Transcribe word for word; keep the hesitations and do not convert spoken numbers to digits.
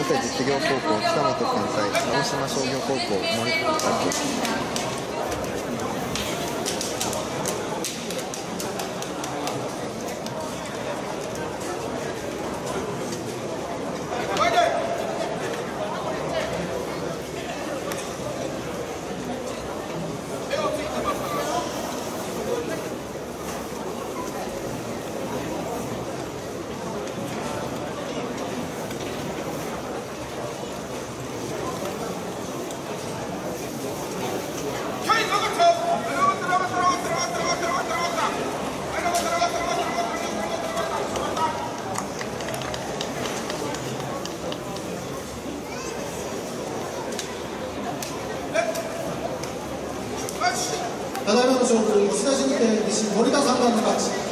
瀬実業高校北本君対直島商業高校森高校。 ただいまの勝負、石田新店西森田さん番の勝ち。